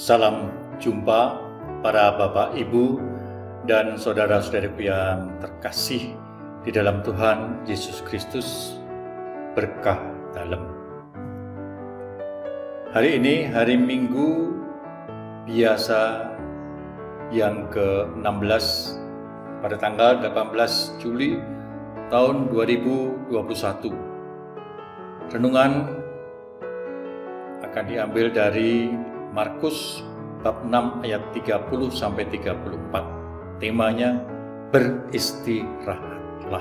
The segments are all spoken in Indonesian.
Salam jumpa para Bapak, Ibu, dan saudara-saudariku yang terkasih di dalam Tuhan Yesus Kristus, berkah dalam. Hari ini hari Minggu biasa yang ke-16 pada tanggal 18 Juli tahun 2021. Renungan akan diambil dari Markus bab 6 ayat 30 sampai 34. Temanya beristirahatlah.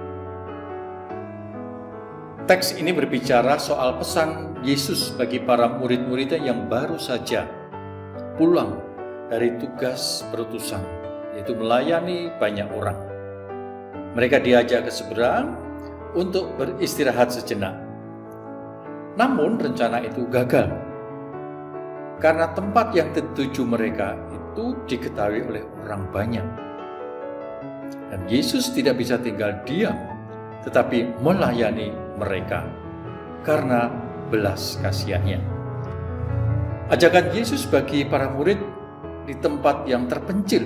Teks ini berbicara soal pesan Yesus bagi para murid-muridnya yang baru saja pulang dari tugas perutusan, yaitu melayani banyak orang. Mereka diajak ke seberang untuk beristirahat sejenak. Namun rencana itu gagal, karena tempat yang dituju mereka itu diketahui oleh orang banyak. Dan Yesus tidak bisa tinggal diam, tetapi melayani mereka karena belas kasihannya. Ajakan Yesus bagi para murid di tempat yang terpencil,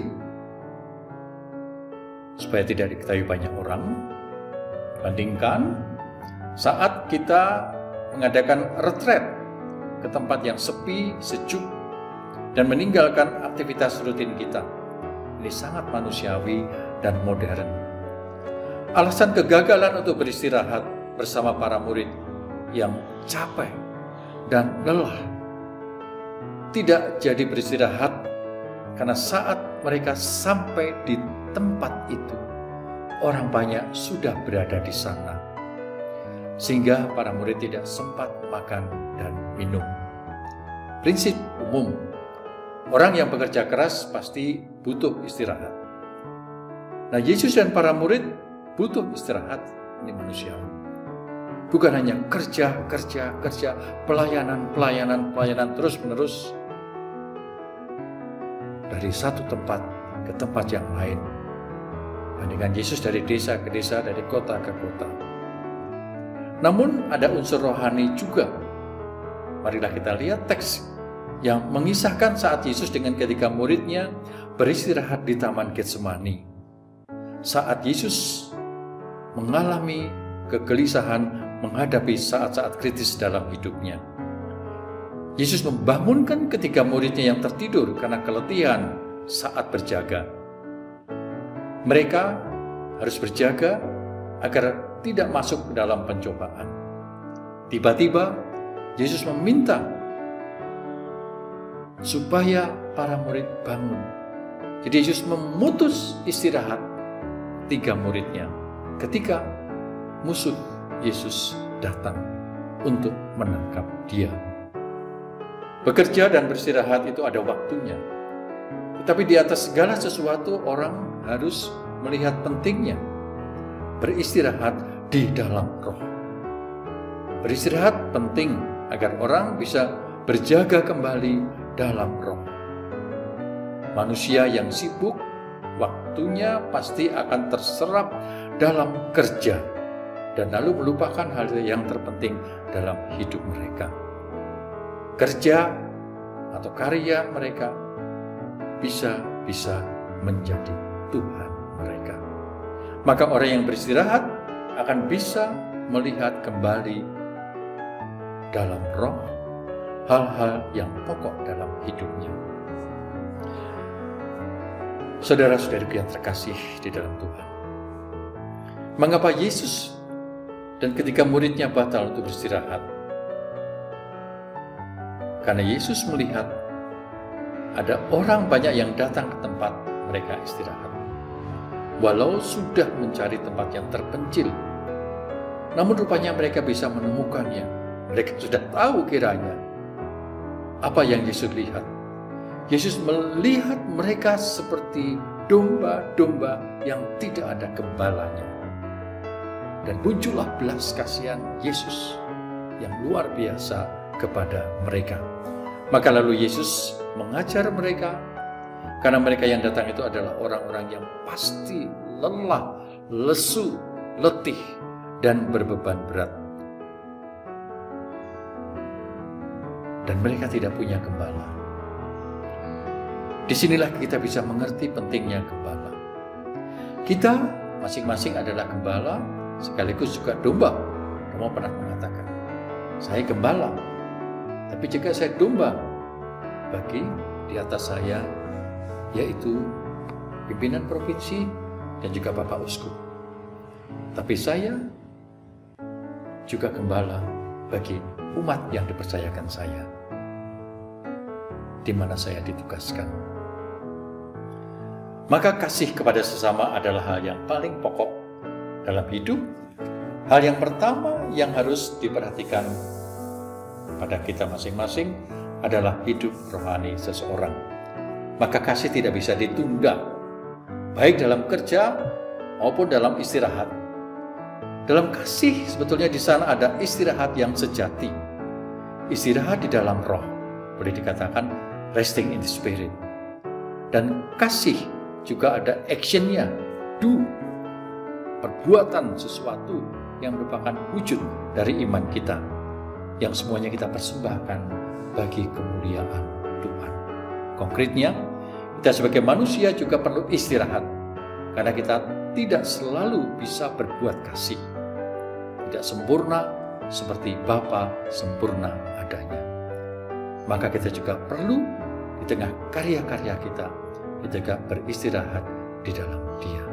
supaya tidak diketahui banyak orang, bandingkan saat kita mengadakan retret ke tempat yang sepi, sejuk, dan meninggalkan aktivitas rutin kita. Ini sangat manusiawi dan modern. Alasan kegagalan untuk beristirahat bersama para murid yang capek dan lelah tidak jadi beristirahat karena saat mereka sampai di tempat itu, orang banyak sudah berada di sana, sehingga para murid tidak sempat makan dan minum. Prinsip umum, orang yang bekerja keras pasti butuh istirahat. Nah, Yesus dan para murid butuh istirahat, ini manusiawi. Bukan hanya kerja, pelayanan terus-menerus dari satu tempat ke tempat yang lain. Bandingkan Yesus dari desa ke desa, dari kota ke kota. Namun ada unsur rohani juga. Marilah kita lihat teks yang mengisahkan saat Yesus dengan ketiga muridnya beristirahat di Taman Getsemani. Saat Yesus mengalami kegelisahan menghadapi saat-saat kritis dalam hidupnya. Yesus membangunkan ketiga muridnya yang tertidur karena keletihan saat berjaga. Mereka harus berjaga agar tidak masuk ke dalam pencobaan. Tiba-tiba Yesus meminta supaya para murid bangun. Jadi Yesus memutus istirahat tiga muridnya ketika musuh Yesus datang untuk menangkap dia. Bekerja dan beristirahat itu ada waktunya. Tetapi di atas segala sesuatu orang harus melihat pentingnya beristirahat di dalam roh. Beristirahat penting agar orang bisa berjaga kembali dalam roh. Manusia yang sibuk, waktunya pasti akan terserap dalam kerja dan lalu melupakan hal yang terpenting dalam hidup mereka. Kerja atau karya mereka bisa menjadi Tuhan mereka. Maka orang yang beristirahat akan bisa melihat kembali dalam roh hal-hal yang pokok dalam hidupnya. Saudara-saudariku yang terkasih di dalam Tuhan, mengapa Yesus dan ketiga muridnya batal untuk beristirahat? Karena Yesus melihat ada orang banyak yang datang ke tempat mereka istirahat. Walau sudah mencari tempat yang terpencil, namun rupanya mereka bisa menemukannya. Mereka sudah tahu kiranya apa yang Yesus lihat. Yesus melihat mereka seperti domba-domba yang tidak ada gembalanya. Dan muncullah belas kasihan Yesus yang luar biasa kepada mereka. Maka lalu Yesus mengajar mereka, karena mereka yang datang itu adalah orang-orang yang pasti lelah, lesu, letih, dan berbeban berat. Dan mereka tidak punya gembala. Disinilah kita bisa mengerti pentingnya gembala. Kita masing-masing adalah gembala, sekaligus juga domba. Romo pernah mengatakan, saya gembala, tapi jika saya domba, bagi di atas saya, yaitu pimpinan provinsi dan juga Bapak Uskup. Tapi saya juga gembala bagi umat yang dipercayakan saya, di mana saya ditugaskan. Maka kasih kepada sesama adalah hal yang paling pokok dalam hidup. Hal yang pertama yang harus diperhatikan pada kita masing-masing adalah hidup rohani seseorang. Maka kasih tidak bisa ditunda, baik dalam kerja maupun dalam istirahat. Dalam kasih sebetulnya di sana ada istirahat yang sejati. Istirahat di dalam roh, boleh dikatakan resting in the spirit. Dan kasih juga ada actionnya, do, perbuatan sesuatu yang merupakan wujud dari iman kita, yang semuanya kita persembahkan bagi kemuliaan Tuhan. Konkretnya, kita sebagai manusia juga perlu istirahat, karena kita tidak selalu bisa berbuat kasih. Tidak sempurna seperti Bapa sempurna adanya. Maka kita juga perlu di tengah karya-karya kita juga beristirahat di dalam Dia.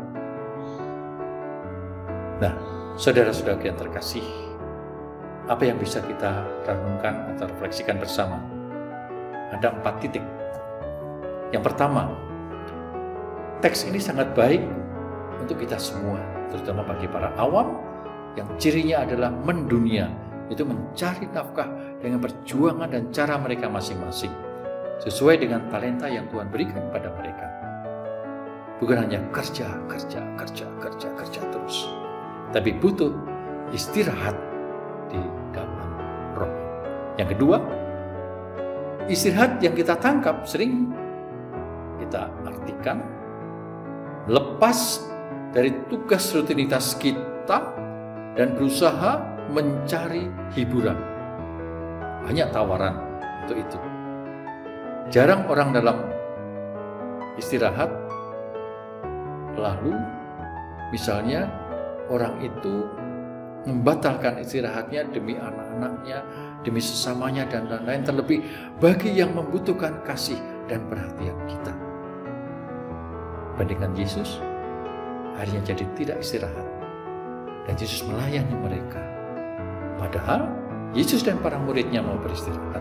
Nah, saudara-saudara yang terkasih, apa yang bisa kita renungkan atau refleksikan bersama? Ada 4 titik. Yang pertama, teks ini sangat baik untuk kita semua, terutama bagi para awam yang cirinya adalah mendunia, itu mencari nafkah dengan perjuangan dan cara mereka masing-masing, sesuai dengan talenta yang Tuhan berikan pada mereka. Bukan hanya kerja terus, tapi butuh istirahat di dalam roh. Yang kedua, istirahat yang kita tangkap sering kita artikan lepas dari tugas rutinitas kita dan berusaha mencari hiburan. Banyak tawaran untuk itu. Jarang orang dalam istirahat lalu misalnya orang itu membatalkan istirahatnya demi anak-anaknya, demi sesamanya dan lain-lain, terlebih bagi yang membutuhkan kasih dan perhatian kita. Bandingkan Yesus, akhirnya jadi tidak istirahat, dan Yesus melayani mereka. Padahal Yesus dan para muridnya mau beristirahat.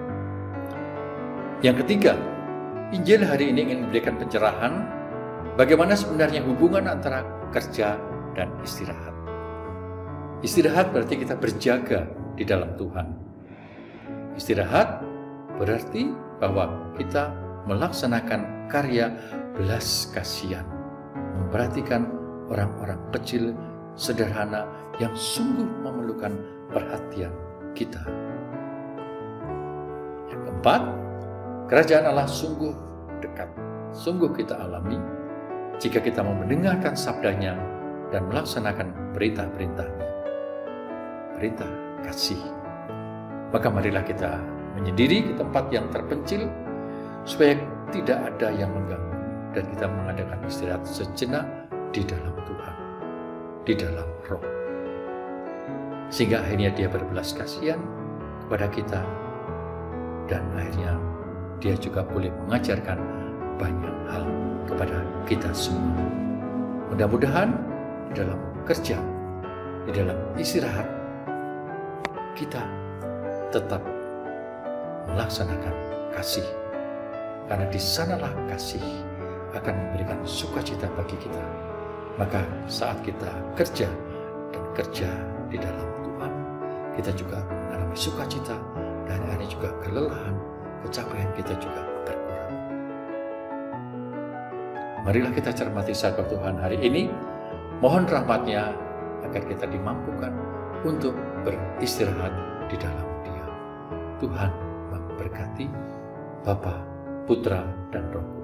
Yang ketiga, Injil hari ini ingin memberikan pencerahan bagaimana sebenarnya hubungan antara kerja dan istirahat. Istirahat berarti kita berjaga di dalam Tuhan. Istirahat berarti bahwa kita melaksanakan karya belas kasihan, memperhatikan orang-orang kecil, sederhana yang sungguh memerlukan perhatian kita. Yang keempat, kerajaan Allah sungguh dekat, sungguh kita alami jika kita mau mendengarkan sabdanya dan melaksanakan perintah-perintahnya. Perintah kasih. Maka marilah kita menyendiri ke tempat yang terpencil supaya tidak ada yang mengganggu dan kita mengadakan istirahat sejenak di dalam Tuhan, di dalam roh. Sehingga akhirnya Dia berbelas kasihan kepada kita dan akhirnya Dia juga boleh mengajarkan banyak hal kepada kita semua. Mudah-mudahan di dalam kerja, di dalam istirahat, kita tetap melaksanakan kasih. Karena di sanalah kasih akan memberikan sukacita bagi kita. Maka saat kita kerja dan kerja di dalam Tuhan, kita juga mengalami sukacita dan akhirnya juga kelelahan, capaian kita juga berkurang. Marilah kita cermati sabda Tuhan hari ini. Mohon rahmat-Nya agar kita dimampukan untuk beristirahat di dalam Dia. Tuhan memberkati Bapa, Putra, dan Roh